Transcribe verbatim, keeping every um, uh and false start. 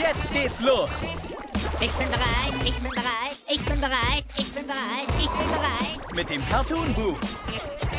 Jetzt geht's los. Ich bin bereit, ich bin bereit, ich bin bereit, ich bin bereit, ich bin bereit. Mit dem Cartoon Buch.